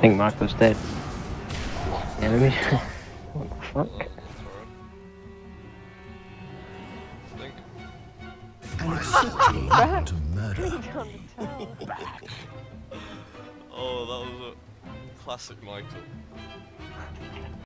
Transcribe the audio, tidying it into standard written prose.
think Michael's dead. Yeah, let me... What the fuck? To murder. Oh, that was a classic Michael.